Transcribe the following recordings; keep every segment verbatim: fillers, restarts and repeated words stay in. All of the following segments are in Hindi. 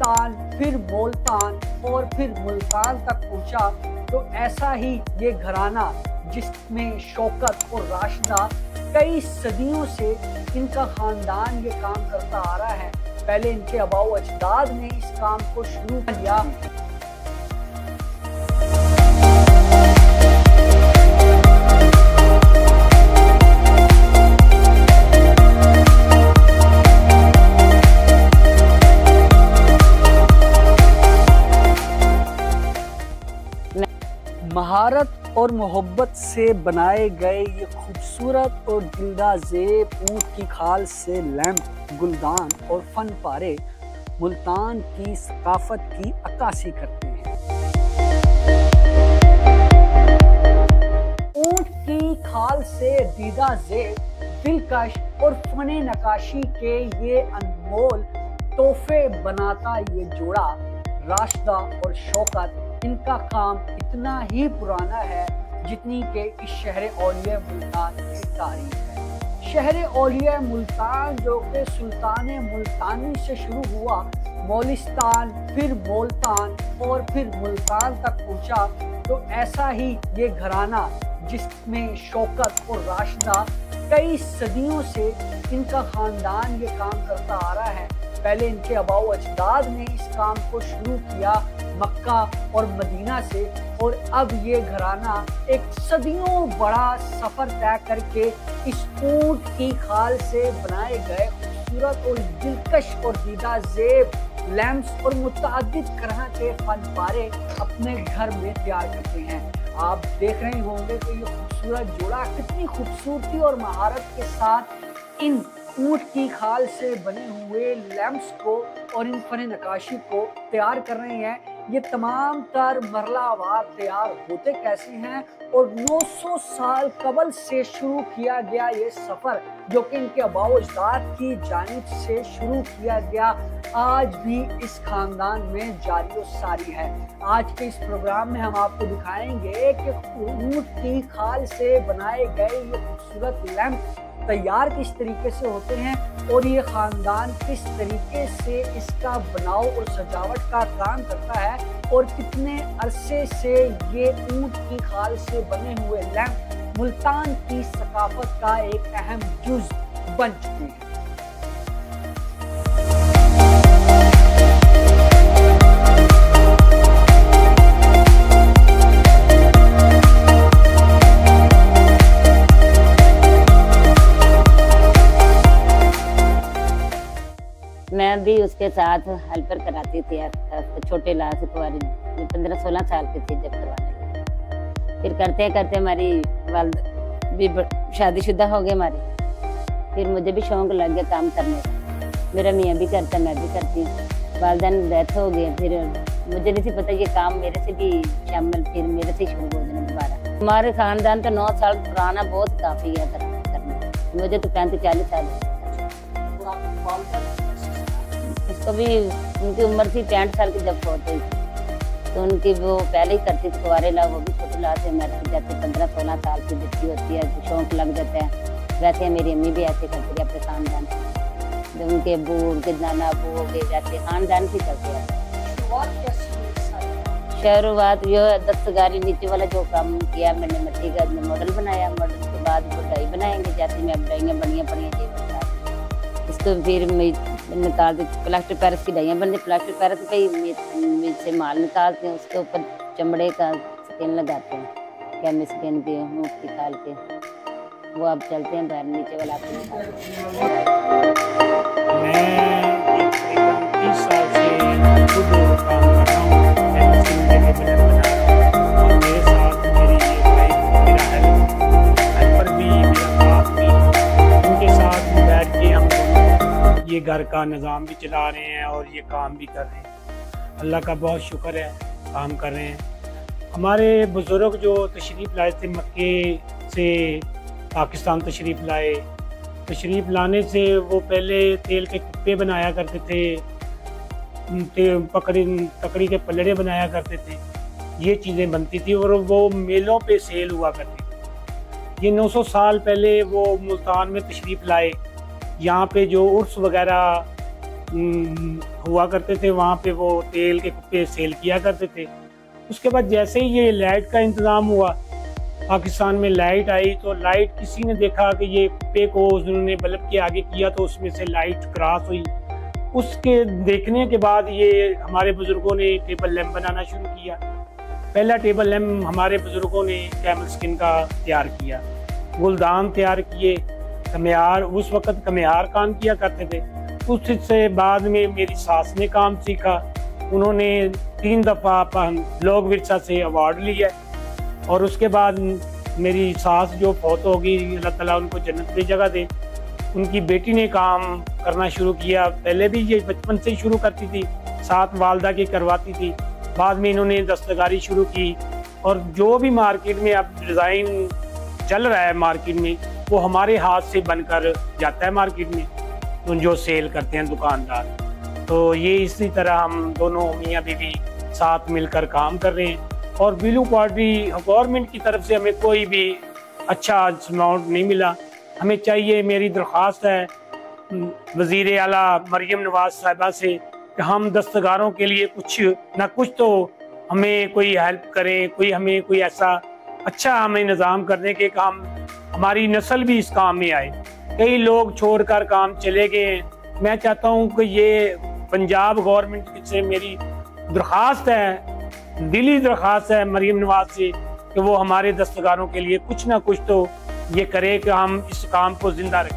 मोलिस्तान, फिर मुल्तान और फिर मुल्तान तक पहुंचा। तो ऐसा ही ये घराना जिसमें शौकत और राशिदा कई सदियों से इनका खानदान ये काम करता आ रहा है। पहले इनके आबाओ अजदाद ने इस काम को शुरू किया। महारत और मोहब्बत से बनाए गए ये खूबसूरत और दिलदा ज़ेब ऊँट की खाल से लैंप, गुलदान और फन पारे मुल्तान की सकाफत की अक्कासी करते हैं। ऊँट की खाल से दीदा ज़ेब, दिलकश और फने नकाशी के ये अनमोल तोहफे बनाता ये जोड़ा राशिदा और शौकत, इनका काम इतना ही पुराना है जितनी के इस शहर औलिया मुल्तान की तारीख है। शहर औलिया मुल्तान जो कि सुल्तान मुल्तानी से शुरू हुआ, मोलिस्तान, फिर मुल्तान और फिर मुल्तान तक पहुंचा। तो ऐसा ही ये घराना जिसमें शौकत और राशिदा कई सदियों से इनका खानदान ये काम करता आ रहा है। पहले इनके आबाओ अजदाद ने इस काम को शुरू किया मक्का और मदीना से, और अब ये घराना एक सदियों बड़ा सफर तय करके इस ऊँट की खाल से बनाए गए खूबसूरत और दिलकश और दीदा ज़ेब, लैंप्स और मुतअद्दिद तरह के फन पारे अपने घर में तैयार करते हैं। आप देख रहे होंगे कि ये खूबसूरत जोड़ा कितनी खूबसूरती और महारत के साथ इन ऊँट की खाल से बने हुए लैंप्स को और इन फन नकाशी को तैयार कर रहे हैं। ये तमाम तर मरलावार तैयार होते कैसे हैं, और नौ सौ साल कबल से शुरू किया गया ये सफ़र जो कि इनके आबाओ अजदाद की जानिब से शुरू किया गया, आज भी इस खानदान में जारी और सारी है। आज के इस प्रोग्राम में हम आपको दिखाएंगे कि ऊँट की खाल से बनाए गए ये खूबसूरत लैंप तैयार किस तरीके से होते हैं, और ये खानदान किस तरीके से इसका बनाव और सजावट का काम करता है, और कितने अरसे से ये ऊँट की खाल से बने हुए लैंप मुल्तान की सकाफत का एक अहम जुज बन चुके हैं। मैं भी उसके साथ हेल्पर कराती थी यार, छोटे लाल से कुंवारी पंद्रह सोलह साल की थी जब करवाने लगी। फिर करते करते हमारी वालद भी शादीशुदा हो गई हमारी। फिर मुझे भी शौक लग गया काम करने का। मेरा मियाँ भी करता, मैं भी करती हूँ। वालदैन डेथ हो गई, फिर मुझे नहीं पता ये काम मेरे से भी शामिल, फिर मेरे से शुरू हो जाना दोबारा। हमारे खानदान तो नौ साल पुराना बहुत काफ़ी है करने, मुझे तो पैंतीस चालीस साल। उसको भी उनकी उम्र थी पैंठ साल की जब फौत हुई, तो उनकी वो पहले ही करती थी कुंवारे ला, वो भी छोटे ला से मरती जाती। पंद्रह सोलह साल की बच्ची होती है, शौक लग जाता है। वैसे मेरी अम्मी भी ऐसे करती है अपने खानदान, जब उनके अबू उनके नाना अबू हो गए वैसे खानदान से चलते हैं। शुरुआत जो दस्तकारी नीचे वाला जो काम किया मैंने, मिट्टी का मॉडल बनाया, मॉडल के बाद बुटाई बनाएंगे, जैसे मैं बुटाइयाँ बनिया पड़ी हैं इसको फिर निकाल दे। प्लास्टर पैरिस की डाइयाँ बनती, प्लास्टर पैरिस पे ही से माल निकालते हैं, उसके ऊपर चमड़े का स्किन लगाते हैं, कैमी स्किन के ऊँट की खाल के, वो अब चलते हैं बाहर नीचे वाला आपको निकालते हैं। मैं तीस साल से खुद काम कर रहा हूँ, बना रहा हूँ, और मेरे साथ मेरी मेरा हेल्पर भी, मेरा बाप भी, उनके साथ बैठ के हम ये घर का निज़ाम भी चला रहे हैं और ये काम भी कर रहे हैं। अल्लाह का बहुत शुक्र है, काम कर रहे हैं। हमारे बुज़ुर्ग जो तशरीफ़ लाए थे मक्के से पाकिस्तान तशरीफ़ लाए, तशरीफ़ लाने से वो पहले तेल के कुप्पे बनाया करते थे, पकड़ी तकड़ी के पलड़े बनाया करते थे, ये चीज़ें बनती थी और वो मेलों पे सेल हुआ करती थी। ये नौ सौ साल पहले वो मुल्तान में तशरीफ़ लाए। यहाँ पे जो उर्स वगैरह हुआ करते थे, वहाँ पे वो तेल के कुप्पे सेल किया करते थे। उसके बाद जैसे ही ये लाइट का इंतज़ाम हुआ, पाकिस्तान में लाइट आई, तो लाइट किसी ने देखा कि ये कुप्पे को उन्होंने बल्ब के आगे किया तो उसमें से लाइट क्रॉस हुई। उसके देखने के बाद ये हमारे बुज़ुर्गों ने टेबल लैंप बनाना शुरू किया। पहला टेबल लैंप हमारे बुज़ुर्गों ने कैमल स्किन का तैयार किया, गुलदान तैयार किए, कमियार, उस वक़्त कमियार काम किया करते थे। उससे बाद में मेरी सास ने काम सीखा, उन्होंने तीन दफ़ा लोक विरसा से अवार्ड लिया। और उसके बाद मेरी सास जो फौत हो गई, अल्लाह ताला उनको जन्नत में जगह दे, उनकी बेटी ने काम करना शुरू किया। पहले भी ये बचपन से ही शुरू करती थी, साथ वालदा की करवाती थी। बाद में इन्होंने दस्तकारी शुरू की, और जो भी मार्केट में अब डिज़ाइन चल रहा है मार्केट में, वो हमारे हाथ से बनकर जाता है मार्केट में, तो जो सेल करते हैं दुकानदार। तो ये इसी तरह हम दोनों मियाँ बीवी साथ मिलकर काम कर रहे हैं। और ब्लू पार्टी गवर्नमेंट की तरफ से हमें कोई भी अच्छा अमाउंट नहीं मिला। हमें चाहिए, मेरी दरख्वास्त है वज़ीर आला मरियम नवाज साहिबा से कि हम दस्तकारों के लिए कुछ ना कुछ तो हमें कोई हेल्प करें, कोई हमें कोई ऐसा अच्छा हमें निज़ाम करने के काम, हमारी नस्ल भी इस काम में आए। कई लोग छोड़कर काम चले गए हैं। मैं चाहता हूँ कि ये पंजाब गवर्नमेंट से मेरी दरख्वास्त है, दिली दरख्वास्त है मरियम नवाज से कि वो हमारे दस्तकारों के लिए कुछ ना कुछ तो ये करे कि हम इस काम को जिंदा रखें।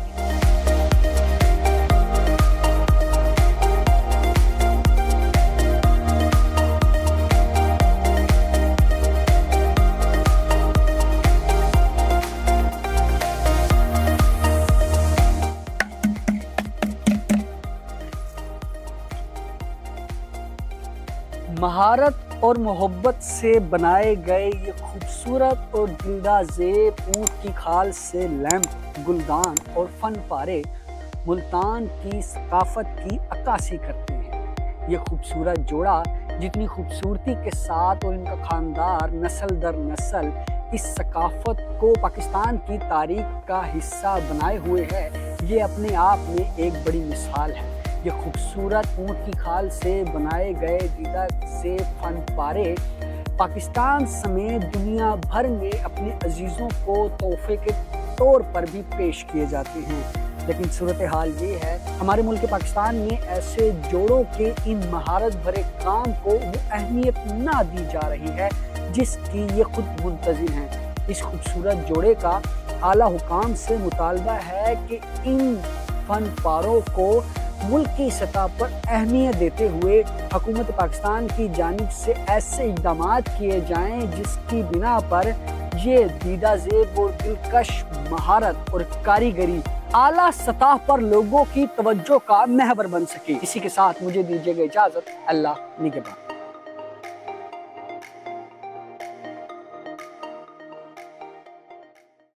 महारत और मोहब्बत से बनाए गए ये खूबसूरत और दिलदाज़ेब ऊँट की खाल से लैंप, गुलदान और फन पारे मुल्तान की सकाफत की अक्कासी करते हैं। ये खूबसूरत जोड़ा जितनी खूबसूरती के साथ और इनका खानदार नस्ल दर नस्ल इस सकाफत को पाकिस्तान की तारीख का हिस्सा बनाए हुए है, ये अपने आप में एक बड़ी मिसाल है। ये खूबसूरत ऊँट की खाल से बनाए गए दीदा से फन पारे पाकिस्तान समेत दुनिया भर में अपने अजीज़ों को तोहफे के तौर पर भी पेश किए जाते हैं। लेकिन सूरत हाल ये है, हमारे मुल्क पाकिस्तान में ऐसे जोड़ों के इन महारत भरे काम को वो अहमियत ना दी जा रही है जिसकी ये खुद मुंतज़िर हैं। इस खूबसूरत जोड़े का आला हुकाम से मुतालबा है कि इन फन पारों को मुल्क की सतह पर अहमियत देते हुए हुकूमत पाकिस्तान की जानिब से ऐसे इक़दाम किए जाएं जिसकी बिना पर ये दीदाज़ेब और दिलकश महारत और कारीगरी आला सतह पर लोगों की तवज्जो का महवर बन सके। इसी के साथ मुझे दीजिएगा इजाज़त। अल्लाह निगहबान।